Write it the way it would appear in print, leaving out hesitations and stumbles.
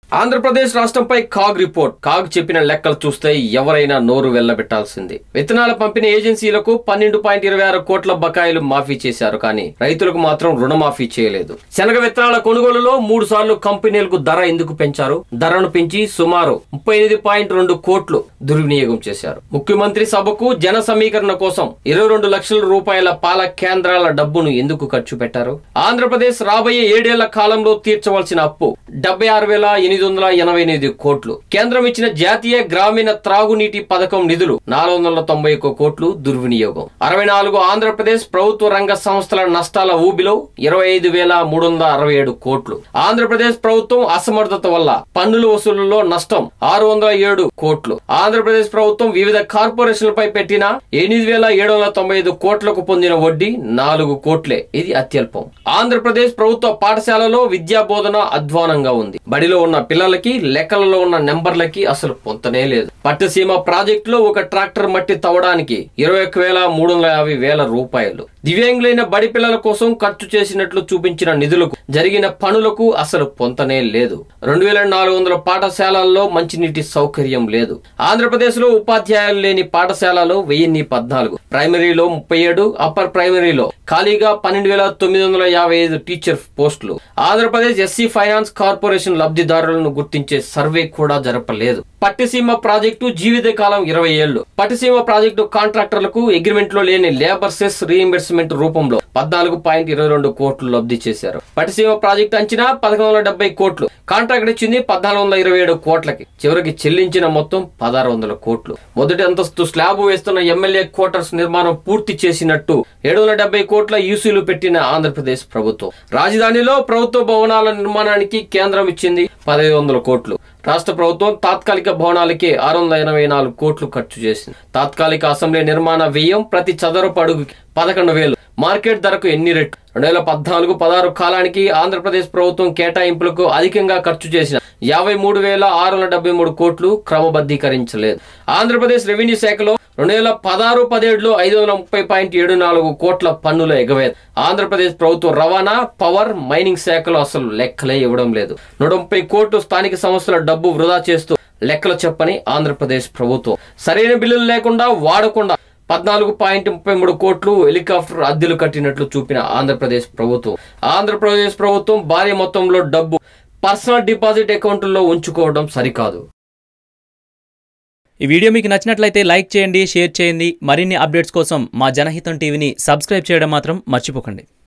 ఆంధ్రప్రదేశ్ రాష్ట్రంపై CAG report. CAG చెప్పిన లెక్కలు చూస్తే ఎవరైనా నోరు వెళ్లబెట్టాల్సింది. విత్తనాల పంపిణీ ఏజెన్సీలకు 12.26 కోట్ల బకాయిలు మాఫీ చేశారు, కానీ రైతులకు మాత్రం రుణమాఫీ చేయలేదు. శనగ విత్తనాల కొనుగోలులో 3 సార్లు కంపెనీలకు ధర ఎందుకు పెంచారు? ధరను పెంచి సుమారు 38.2 కోట్లు దుర్వినియోగం చేశారు. ముఖ్యమంత్రి సభకు జన సమీకరణ కోసం 22 లక్షల రూపాయల పాల కేంద్రాల డబ్బును ఎందుకు ఖర్చు పెట్టారు? ఆంధ్రప్రదేశ్ రాబోయే 7 ఏళ్ల కాలంలో తీర్చవలసిన అప్పు 76,888 కోట్లు. కేంద్రం ఇచ్చిన జాతీయ గ్రామీణ త్రాగునీటి పథకం నిధులు 491 కోట్లు దుర్వినియోగం. 64 ఆంధ్రప్రదేశ్ ప్రభుత్వ రంగ సంస్థల నష్టాల ఊబిలో 25,367 కోట్లు. ఆంధ్రప్రదేశ్ ప్రభుత్వం అసమర్థత వల్ల పన్నుల వసూలులో నష్టం 607 కోట్లు. ఆంధ్రప్రదేశ్ ప్రభుత్వం వివిధ కార్పొరేషన్లపై పెట్టిన 8,795 కోట్లకు పొందిన వడ్డీ 4 కోట్లే. ఇది అత్యల్పం. ఆంధ్రప్రదేశ్ ప్రభుత్వ పాఠశాలలో విద్యా బోధన అధ్వానంగా ఉంది. బడిలో ఉన్న పిల్లలకి లెక్కలలో ఉన్న నెంబర్లకి అసలు పొంతనే లేదు. పట్టుసీమ ప్రాజెక్టులో ఒక ట్రాక్టర్ మట్టి తవ్వడానికి 21,350,000 రూపాయలు. దివ్యాంగులైన బడి పిల్లల కోసం ఖర్చు చేసినట్లు చూపించిన నిధులకు జరిగిన పనులకు అసలు పొంతనే లేదు. 2,400 పాఠశాలల్లో మంచినీటి సౌకర్యం లేదు. ఆంధ్రప్రదేశ్ లో ఉపాధ్యాయులు లేని పాఠశాలలో 1014, ప్రైమరీలో 37, అప్పర్ ప్రైమరీలో ఖాళీగా 12,955 టీచర్ పోస్టులు. ఆంధ్రప్రదేశ్ ఎస్సీ ఫైనాన్స్ కార్పొరేషన్ లబ్ధిదారులను గుర్తించే సర్వే కూడా జరపలేదు. పట్టిసీమ ప్రాజెక్టు జీవితకాలం 20 ఏళ్లు. పట్టిసీమ ప్రాజెక్టు కాంట్రాక్టర్లకు అగ్రిమెంట్ లో లేని లేబర్ సెస్ రీఇంబర్స్మెంట్ రూపంలో 14.22 కోట్లు లబ్ధి చేశారు. పట్టిసీమ ప్రాజెక్టు అంచనా 1170 కోట్లు. కాంట్రాక్ట్ ఇచ్చింది 1427 కోట్లకి. చివరికి చెల్లించిన మొత్తం 1600 కోట్లు. మొదటి అంతస్తు స్లాబ్ వేస్తున్న ఎమ్మెల్యే క్వార్టర్స్ నిర్మాణం పూర్తి చేసినట్టు 770 కోట్ల యూసీలు పెట్టిన ఆంధ్రప్రదేశ్ ప్రభుత్వం. రాజధానిలో ప్రభుత్వ భవనాల నిర్మాణానికి కేంద్రం ఇచ్చింది 1500 కోట్లు. రాష్ట్ర ప్రభుత్వం తాత్కాలిక భవనాలకే 684 కోట్లు ఖర్చు చేసింది. తాత్కాలిక అసెంబ్లీ నిర్మాణ వ్యయం ప్రతి చదరపు అడుగుకి 11,000. మార్కెట్ ధరకు ఎన్ని రెట్లు? 2014-16 కాలానికి ఆంధ్రప్రదేశ్ ప్రభుత్వం కేటాయింపులకు అధికంగా ఖర్చు చేసిన 53,673 కోట్లు క్రమబద్ధీకరించలేదు. ఆంధ్రప్రదేశ్ రెవెన్యూ శాఖలో 2016-17లో 530.74 కోట్ల పన్నుల ఎగవేత. ఆంధ్రప్రదేశ్ ప్రభుత్వ రవాణా, పవర్, మైనింగ్ శాఖలో అసలు లెక్కలే ఇవ్వడం లేదు. 130 కోట్లు స్థానిక సంస్థల డబ్బు వృధా చేస్తూ లెక్కలు చెప్పని ఆంధ్రప్రదేశ్ ప్రభుత్వం. సరైన బిల్లులు లేకుండా వాడకుండా 14.33 కోట్లు హెలికాప్టర్ అద్దెలు కట్టినట్లు చూపిన ఆంధ్రప్రదేశ్ ప్రభుత్వం. ఆంధ్రప్రదేశ్ ప్రభుత్వం భారీ మొత్తంలో డబ్బు పర్సనల్ డిపాజిట్ అకౌంట్లో ఉంచుకోవడం సరికాదు. ఈ వీడియో మీకు నచ్చినట్లయితే లైక్ చేయండి, షేర్ చేయండి. మరిన్ని అప్డేట్స్ కోసం మా జనహితం టీవీని సబ్స్క్రైబ్ చేయడం మాత్రం మర్చిపోకండి.